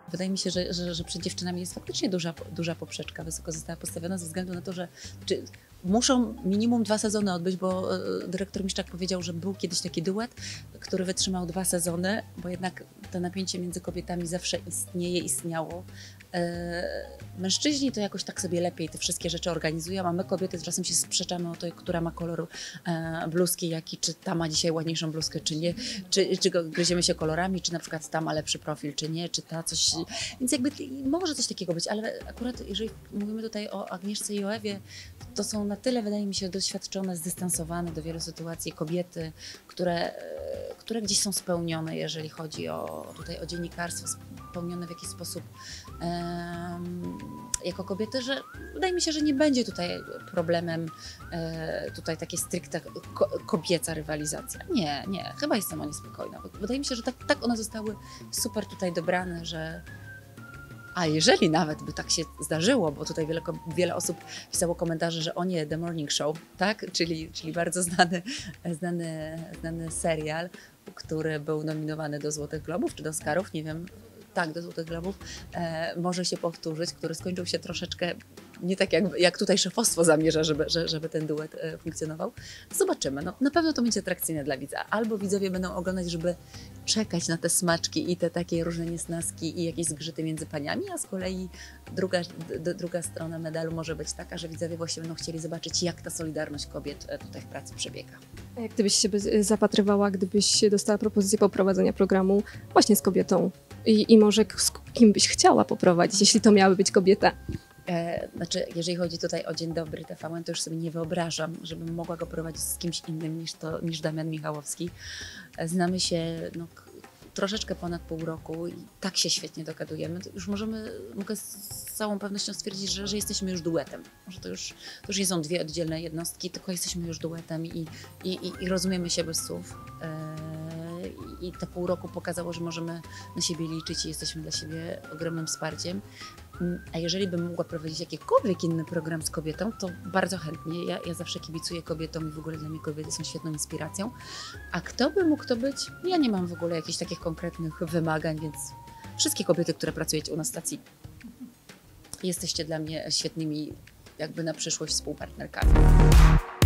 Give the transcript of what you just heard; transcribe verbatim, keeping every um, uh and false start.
Wydaje mi się, że, że, że przed dziewczynami jest faktycznie duża, duża poprzeczka, wysoko została postawiona ze względu na to, że czy muszą minimum dwa sezony odbyć, bo e, dyrektor Miszczak powiedział, że był kiedyś taki duet, który wytrzymał dwa sezony, bo jednak to napięcie między kobietami zawsze istnieje, istniało. E, mężczyźni to jakoś tak sobie lepiej te wszystkie rzeczy organizują, a my kobiety czasem się sprzeczamy o to, która ma kolor e, bluzki jaki, czy ta ma dzisiaj ładniejszą bluzkę, czy nie, czy, czy gryziemy się kolorami, czy na przykład ta ma lepszy profil, czy nie, czy ta coś, więc jakby może coś takiego być, ale akurat jeżeli mówimy tutaj o Agnieszce i o Ewie, to są na tyle, wydaje mi się, doświadczone, zdystansowane do wielu sytuacji kobiety, które, które gdzieś są spełnione, jeżeli chodzi o, tutaj o dziennikarstwo, spełnione w jakiś sposób um, jako kobiety, że wydaje mi się, że nie będzie tutaj problemem e, tutaj takie stricte ko kobieca rywalizacja. Nie, nie, chyba jestem o nie spokojna. Wydaje mi się, że tak, tak one zostały super tutaj dobrane, że a jeżeli nawet by tak się zdarzyło, bo tutaj wiele, wiele osób pisało komentarze, że o nie, The Morning Show, tak? Czyli, czyli bardzo znany, znany, znany serial, który był nominowany do Złotych Globów czy do Oscarów, nie wiem, tak, do Złotych Globów, e, może się powtórzyć, który skończył się troszeczkę nie tak jak, jak tutaj szefostwo zamierza, żeby, żeby ten duet e, funkcjonował. Zobaczymy. No, na pewno to będzie atrakcyjne dla widza. Albo widzowie będą oglądać, żeby czekać na te smaczki i te takie różne niesnaski i jakieś zgrzyty między paniami, a z kolei druga, d, druga strona medalu może być taka, że widzowie właśnie będą chcieli zobaczyć, jak ta solidarność kobiet tutaj w pracy przebiega. A jak ty byś się zapatrywała, gdybyś dostała propozycję poprowadzenia programu właśnie z kobietą? I, i może z kim byś chciała poprowadzić, jeśli to miałaby być kobieta? E, znaczy, jeżeli chodzi tutaj o Dzień Dobry T V N, to już sobie nie wyobrażam, żebym mogła go prowadzić z kimś innym niż, to, niż Damian Michałowski. E, znamy się no, troszeczkę ponad pół roku i tak się świetnie dogadujemy. To już możemy, mogę z całą pewnością stwierdzić, że, że jesteśmy już duetem. Może to już, to już nie są dwie oddzielne jednostki, tylko jesteśmy już duetem i, i, i, i rozumiemy się bez słów. E, I te pół roku pokazało, że możemy na siebie liczyć i jesteśmy dla siebie ogromnym wsparciem. A jeżeli bym mogła prowadzić jakikolwiek inny program z kobietą, to bardzo chętnie. Ja, ja zawsze kibicuję kobietom i w ogóle dla mnie kobiety są świetną inspiracją. A kto by mógł to być? Ja nie mam w ogóle jakichś takich konkretnych wymagań, więc wszystkie kobiety, które pracujecie u nas w stacji, jesteście dla mnie świetnymi jakby na przyszłość współpartnerkami.